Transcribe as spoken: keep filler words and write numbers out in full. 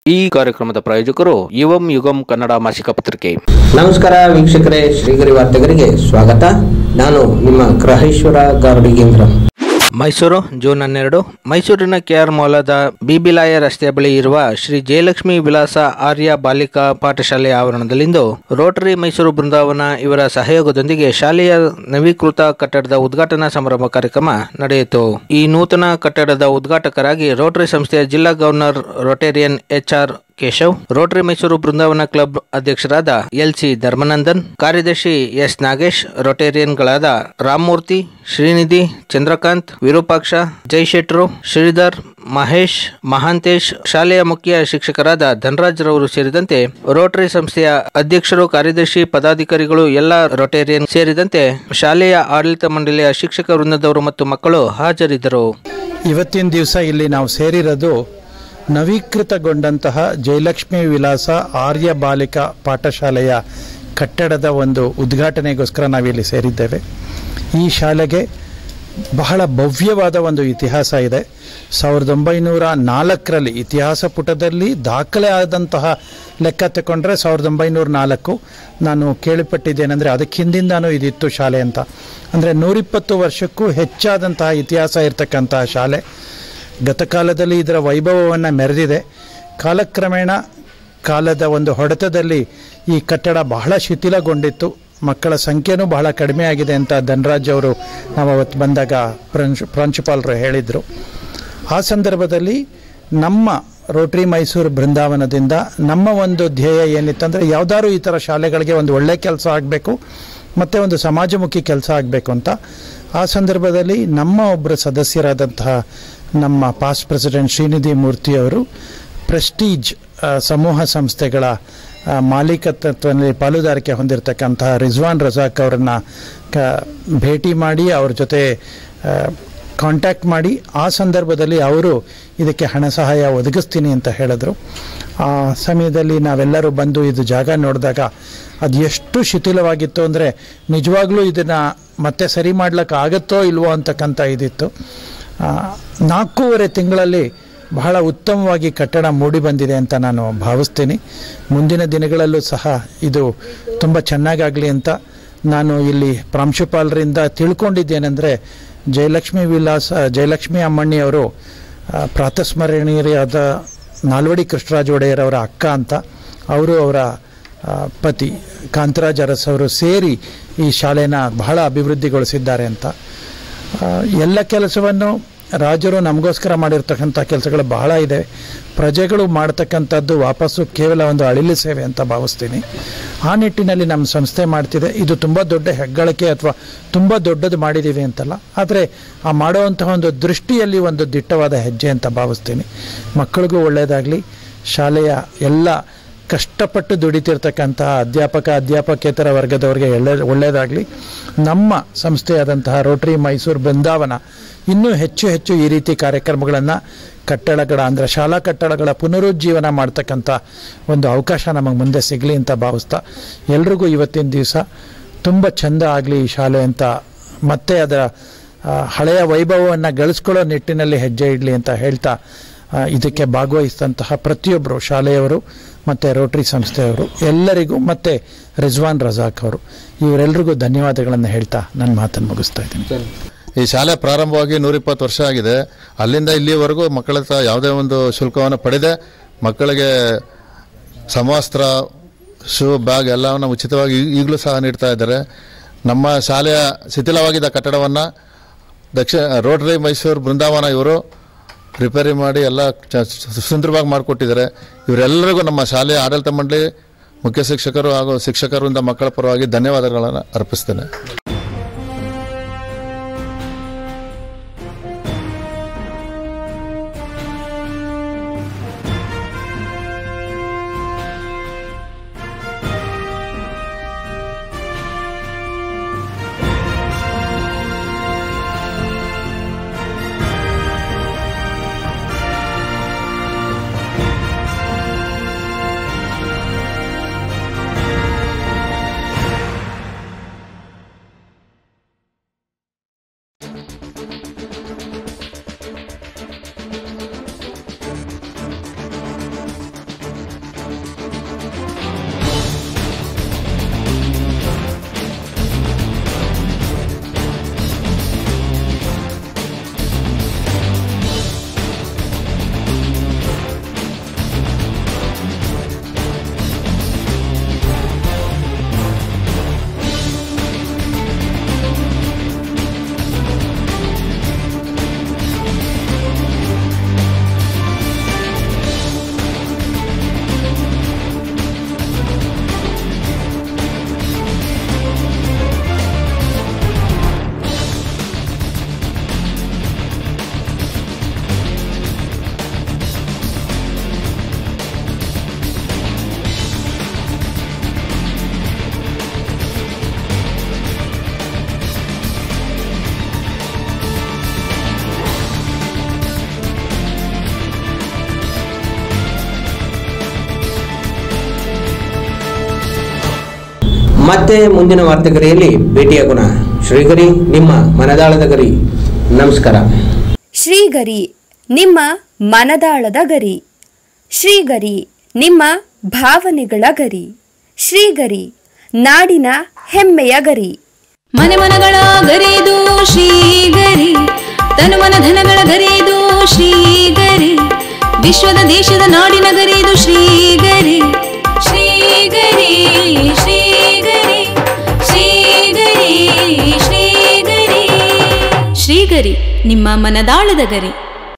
ಈ ಕಾರ್ಯಕ್ರಮದ ಪ್ರಾಯೋಜಕರು ಯುವಂ ಯುಗಂ ಕನ್ನಡ ಮಾಸಿಕ ಪತ್ರಿಕೆ. ನಮಸ್ಕಾರ ವೀಕ್ಷಕರೇ, ಶ್ರೀಗರಿ ವಾರ್ತೆಗರಿಗೆ ಸ್ವಾಗತ. ನಾನು ನಿಮ್ಮ ಗ್ರಹೇಶ್ವರ ಗಾರ್ಡಿಗೇಂದ್ರ. ಮೈಸೂರು ಜೂನ್ ಹನ್ನೆರಡು. ಮೈಸೂರಿನ ಕೆಆರ್ ಮೌಲದ ಬಿಬಿಲಾಯ ರಸ್ತೆಯ ಬಳಿ ಇರುವ ಶ್ರೀ ಜಯಲಕ್ಷ್ಮಿ ವಿಲಾಸ ಆರ್ಯ ಬಾಲಿಕಾ ಪಾಠಶಾಲೆಯ ಆವರಣದಲ್ಲಿಂದು ರೋಟರಿ ಮೈಸೂರು ಬೃಂದಾವನ ಇವರ ಸಹಯೋಗದೊಂದಿಗೆ ಶಾಲೆಯ ನವೀಕೃತ ಕಟ್ಟಡದ ಉದ್ಘಾಟನಾ ಸಮಾರಂಭ ಕಾರ್ಯಕ್ರಮ ನಡೆಯಿತು. ಈ ನೂತನ ಕಟ್ಟಡದ ಉದ್ಘಾಟಕರಾಗಿ ರೋಟರಿ ಸಂಸ್ಥೆಯ ಜಿಲ್ಲಾ governor Rotarian H R Keshav, Rotary Mysuru Brindavana club ಅಧ್ಯಕ್ಷರಾದ ಎಲ್ ಸಿ ಧರ್ಮನಂದನ್, ಕಾರ್ಯದರ್ಶಿ ಎಸ್ ನಾಗೇಶ್, ರೋಟೇರಿಯನ್ಗಳಾದ ರಾಮಮೂರ್ತಿ, ಶ್ರೀನಿಧಿ, ಚಂದ್ರಕಾಂತ್, ವಿರೂಪಾಕ್ಷ, ಜೈಶೆಟ್ರು, ಶ್ರೀಧರ್, ಮಹೇಶ್, ಮಹಾಂತೇಶ್, ಶಾಲೆಯ ಮುಖ್ಯ ಶಿಕ್ಷಕರಾದ ಧನರಾಜ್ ರವರು ಸೇರಿದಂತೆ ರೋಟರಿ ಸಂಸ್ಥೆಯ ಅಧ್ಯಕ್ಷರು, ಕಾರ್ಯದರ್ಶಿ, ಪದಾಧಿಕಾರಿಗಳು, ಎಲ್ಲ ರೋಟೇರಿಯನ್ ಸೇರಿದಂತೆ ಶಾಲೆಯ ಆಡಳಿತ ಮಂಡಳಿಯ ಶಿಕ್ಷಕ ವೃಂದದವರು ಮತ್ತು ಮಕ್ಕಳು ಹಾಜರಿದ್ದರು. ಇವತ್ತಿನ ದಿವಸ ಇಲ್ಲಿ ನಾವು ಸೇರಿರೋದು ನವೀಕೃತಗೊಂಡಂತಹ ಜಯಲಕ್ಷ್ಮಿ ವಿಲಾಸ ಆರ್ಯ ಬಾಲಿಕಾ ಪಾಠಶಾಲೆಯ ಕಟ್ಟಡದ ಒಂದು ಉದ್ಘಾಟನೆಗೋಸ್ಕರ ನಾವಿಲ್ಲಿ ಸೇರಿದ್ದೇವೆ. ಈ ಶಾಲೆಗೆ ಬಹಳ ಭವ್ಯವಾದ ಒಂದು ಇತಿಹಾಸ ಇದೆ. ಸಾವಿರದ ಒಂಬೈನೂರ ನಾಲ್ಕರಲ್ಲಿ ಇತಿಹಾಸ ಪುಟದಲ್ಲಿ ದಾಖಲೆ ಆದಂತಹ ಲೆಕ್ಕ ತಗೊಂಡ್ರೆ ಸಾವಿರದ ಒಂಬೈನೂರ ನಾಲ್ಕು ನಾನು ಕೇಳಿಪಟ್ಟಿದ್ದೇನೆಂದರೆ ಅದಕ್ಕೆ ಹಿಂದಿಂದಾನು ಇದಿತ್ತು ಶಾಲೆ ಅಂತ. ಅಂದರೆ ನೂರಿಪ್ಪತ್ತು ವರ್ಷಕ್ಕೂ ಹೆಚ್ಚಾದಂತಹ ಇತಿಹಾಸ ಇರತಕ್ಕಂತಹ ಶಾಲೆ. ಗತಕಾಲದಲ್ಲಿ ಇದರ ವೈಭವವನ್ನು ಮೆರೆದಿದೆ. ಕಾಲಕ್ರಮೇಣ ಕಾಲದ ಒಂದು ಹೊಡೆತದಲ್ಲಿ ಈ ಕಟ್ಟಡ ಬಹಳ ಶಿಥಿಲಗೊಂಡಿತ್ತು. ಮಕ್ಕಳ ಸಂಖ್ಯೆನೂ ಬಹಳ ಕಡಿಮೆ ಆಗಿದೆ ಅಂತ ಧನರಾಜ್ ಅವರು ನಾವು ಅವತ್ತು ಬಂದಾಗ ಪ್ರಾಂಶು ಪ್ರಾಂಶುಪಾಲರು ಹೇಳಿದರು. ಆ ಸಂದರ್ಭದಲ್ಲಿ ನಮ್ಮ ರೋಟರಿ ಮೈಸೂರು ಬೃಂದಾವನದಿಂದ ನಮ್ಮ ಒಂದು ಧ್ಯೇಯ ಏನಿತ್ತಂದರೆ ಯಾವುದಾದ್ರೂ ಈ ಥರ ಶಾಲೆಗಳಿಗೆ ಒಂದು ಒಳ್ಳೆಯ ಕೆಲಸ ಆಗಬೇಕು ಮತ್ತು ಒಂದು ಸಮಾಜಮುಖಿ ಕೆಲಸ ಆಗಬೇಕು ಅಂತ. ಆ ಸಂದರ್ಭದಲ್ಲಿ ನಮ್ಮ ಒಬ್ಬರು ಸದಸ್ಯರಾದಂತಹ ನಮ್ಮ ಪಾಸ್ಟ್ ಪ್ರೆಸಿಡೆಂಟ್ ಶ್ರೀನಿಧಿ ಮೂರ್ತಿಯವರು ಪ್ರೆಸ್ಟೀಜ್ ಸಮೂಹ ಸಂಸ್ಥೆಗಳ ಮಾಲೀಕತ್ವದಲ್ಲಿ ಪಾಲುದಾರಿಕೆ ಹೊಂದಿರತಕ್ಕಂತಹ ರಿಜ್ವಾನ್ ರಜಾಕ್ ಅವರನ್ನು ಕ ಭೇಟಿ ಮಾಡಿ ಅವ್ರ ಜೊತೆ ಕಾಂಟ್ಯಾಕ್ಟ್ ಮಾಡಿ ಆ ಸಂದರ್ಭದಲ್ಲಿ ಅವರು ಇದಕ್ಕೆ ಹಣ ಸಹಾಯ ಒದಗಿಸ್ತೀನಿ ಅಂತ ಹೇಳಿದ್ರು. ಆ ಸಮಯದಲ್ಲಿ ನಾವೆಲ್ಲರೂ ಬಂದು ಇದು ಜಾಗ ನೋಡಿದಾಗ ಅದು ಎಷ್ಟು ಶಿಥಿಲವಾಗಿತ್ತು ಅಂದರೆ ನಿಜವಾಗ್ಲೂ ಇದನ್ನು ಮತ್ತೆ ಸರಿ ಮಾಡ್ಲಿಕ್ಕೆ ಆಗುತ್ತೋ ಇಲ್ವೋ ಅಂತಕ್ಕಂಥ ಇದಿತ್ತು. ನಾಲ್ಕೂವರೆ ತಿಂಗಳಲ್ಲಿ ಬಹಳ ಉತ್ತಮವಾಗಿ ಕಟ್ಟಡ ಮೂಡಿ ಬಂದಿದೆ ಅಂತ ನಾನು ಭಾವಿಸ್ತೀನಿ. ಮುಂದಿನ ದಿನಗಳಲ್ಲೂ ಸಹ ಇದು ತುಂಬ ಚೆನ್ನಾಗಾಗಲಿ ಅಂತ ನಾನು ಇಲ್ಲಿ ಪ್ರಾಂಶುಪಾಲರಿಂದ ತಿಳ್ಕೊಂಡಿದ್ದೇನೆಂದರೆ ಜಯಲಕ್ಷ್ಮಿ ವಿಲಾಸ ಜಯಲಕ್ಷ್ಮಿ ಅಮ್ಮಣ್ಣಿಯವರು ಪ್ರಾತಸ್ಮರಣೀಯರಾದ ನಾಲ್ವಡಿ ಕೃಷ್ಣರಾಜ ಒಡೆಯರವರ ಅಕ್ಕ ಅಂತ. ಅವರು ಅವರ ಪತಿ ಕಾಂತರಾಜ್ ಅರಸ್ ಅವರು ಸೇರಿ ಈ ಶಾಲೆನ ಬಹಳ ಅಭಿವೃದ್ಧಿಗೊಳಿಸಿದ್ದಾರೆ ಅಂತ. ಎಲ್ಲ ಕೆಲಸವನ್ನು ರಾಜರು ನಮಗೋಸ್ಕರ ಮಾಡಿರ್ತಕ್ಕಂಥ ಕೆಲಸಗಳು ಬಹಳ ಇದೆ. ಪ್ರಜೆಗಳು ಮಾಡ್ತಕ್ಕಂಥದ್ದು ವಾಪಸ್ಸು ಕೇವಲ ಒಂದು ಅಳಿಲು ಸೇವೆ ಅಂತ ಭಾವಿಸ್ತೀನಿ. ಆ ನಿಟ್ಟಿನಲ್ಲಿ ನಮ್ಮ ಸಂಸ್ಥೆ ಮಾಡ್ತಿದೆ. ಇದು ತುಂಬ ದೊಡ್ಡ ಹೆಗ್ಗಳಿಕೆ ಅಥವಾ ತುಂಬ ದೊಡ್ಡದು ಮಾಡಿದ್ದೀವಿ ಅಂತಲ್ಲ, ಆದರೆ ಆ ಮಾಡುವಂತಹ ಒಂದು ದೃಷ್ಟಿಯಲ್ಲಿ ಒಂದು ದಿಟ್ಟವಾದ ಹೆಜ್ಜೆ ಅಂತ ಭಾವಿಸ್ತೀನಿ. ಮಕ್ಕಳಿಗೂ ಒಳ್ಳೆಯದಾಗಲಿ, ಶಾಲೆಯ ಎಲ್ಲ ಕಷ್ಟಪಟ್ಟು ದುಡಿತಿರ್ತಕ್ಕಂಥ ಅಧ್ಯಾಪಕ ಅಧ್ಯಾಪಕೇತರ ವರ್ಗದವರಿಗೆ ಎಲ್ಲ ಒಳ್ಳೆಯದಾಗಲಿ. ನಮ್ಮ ಸಂಸ್ಥೆಯಾದಂತಹ ರೋಟರಿ ಮೈಸೂರು ಬೃಂದಾವನ ಇನ್ನೂ ಹೆಚ್ಚು ಹೆಚ್ಚು ಈ ರೀತಿ ಕಾರ್ಯಕ್ರಮಗಳನ್ನು ಕಟ್ಟಡಗಳ ಅಂದರೆ ಶಾಲಾ ಕಟ್ಟಡಗಳ ಪುನರುಜ್ಜೀವನ ಮಾಡ್ತಕ್ಕಂಥ ಒಂದು ಅವಕಾಶ ನಮಗೆ ಮುಂದೆ ಸಿಗಲಿ ಅಂತ ಭಾವಿಸ್ತಾ, ಎಲ್ರಿಗೂ ಇವತ್ತಿನ ದಿವಸ ತುಂಬ ಚೆಂದ ಆಗಲಿ ಈ ಶಾಲೆ ಅಂತ, ಮತ್ತೆ ಅದರ ಹಳೆಯ ವೈಭವವನ್ನು ಗಳಿಸ್ಕೊಳ್ಳೋ ನಿಟ್ಟಿನಲ್ಲಿ ಹೆಜ್ಜೆ ಇಡಲಿ ಅಂತ ಹೇಳ್ತಾ, ಇದಕ್ಕೆ ಭಾಗವಹಿಸಿದಂತಹ ಪ್ರತಿಯೊಬ್ಬರು ಶಾಲೆಯವರು ಮತ್ತು ರೋಟರಿ ಸಂಸ್ಥೆಯವರು ಎಲ್ಲರಿಗೂ ಮತ್ತು ರಿಜ್ವಾನ್ ರಜಾಕ್ ಅವರು ಇವರೆಲ್ಲರಿಗೂ ಧನ್ಯವಾದಗಳನ್ನು ಹೇಳ್ತಾ ನನ್ನ ಮಾತನ್ನು ಮುಗಿಸ್ತಾ ಇದ್ದೀನಿ. ಈ ಶಾಲೆ ಪ್ರಾರಂಭವಾಗಿ ನೂರಿಪ್ಪತ್ತು ವರ್ಷ ಆಗಿದೆ. ಅಲ್ಲಿಂದ ಇಲ್ಲಿವರೆಗೂ ಮಕ್ಕಳ ಹತ್ರ ಯಾವುದೇ ಒಂದು ಶುಲ್ಕವನ್ನು ಪಡೆದೆ ಮಕ್ಕಳಿಗೆ ಸಮವಸ್ತ್ರ, ಶೂ, ಬ್ಯಾಗ್ ಎಲ್ಲವನ್ನು ಉಚಿತವಾಗಿ ಈಗಲೂ ಸಹ ನೀಡ್ತಾ ಇದ್ದಾರೆ. ನಮ್ಮ ಶಾಲೆಯ ಶಿಥಿಲವಾಗಿದ್ದ ಕಟ್ಟಡವನ್ನು ದಕ್ಷಿಣ ರೋಟರಿ ಮೈಸೂರು ಬೃಂದಾವನ ಇವರು ರಿಪೇರಿ ಮಾಡಿ ಎಲ್ಲ ಸುಂದರವಾಗಿ ಮಾಡಿಕೊಟ್ಟಿದ್ದಾರೆ. ಇವರೆಲ್ಲರಿಗೂ ನಮ್ಮ ಶಾಲೆಯ ಆಡಳಿತ ಮಂಡಳಿ, ಮುಖ್ಯ ಶಿಕ್ಷಕರು ಹಾಗೂ ಶಿಕ್ಷಕರಿಂದ ಮಕ್ಕಳ ಪರವಾಗಿ ಧನ್ಯವಾದಗಳನ್ನು ಅರ್ಪಿಸ್ತೇನೆ. ಮತ್ತೆ ಮುಂದಿನ ವಾರ್ತೆಗರಿಯಲ್ಲಿ ಭೇಟಿಯಾಗೋಣ. ಶ್ರೀಗರಿ, ನಿಮ್ಮ ಮನದಾಳದ ಗರಿ. ನಮಸ್ಕಾರ. ಶ್ರೀಗರಿ, ನಿಮ್ಮ ಮನದಾಳದ ಗರಿ. ಶ್ರೀಗರಿ, ನಿಮ್ಮ ಭಾವನೆಗಳ ಗರಿ. ಶ್ರೀಗರಿ, ನಾಡಿನ ಹೆಮ್ಮೆಯ ಗರಿ. ಮನೆ ಮನಗಳ ಗರಿದು ಶ್ರೀಗರಿ, ತನು ಮನ ಧನಗಳ ಗರಿದು ಶ್ರೀಗರಿ, ವಿಶ್ವದ ದೇಶದ ನಾಡಿನ ಗರಿದು ಶ್ರೀಗರಿ. ಶ್ರೀಗರಿ ಶ್ರೀಗರಿ ಶ್ರೀಗರಿ ಶ್ರೀಗರಿ ಶ್ರೀಗರಿ, ನಿಮ್ಮ ಮನದಾಳದ ಗರಿ.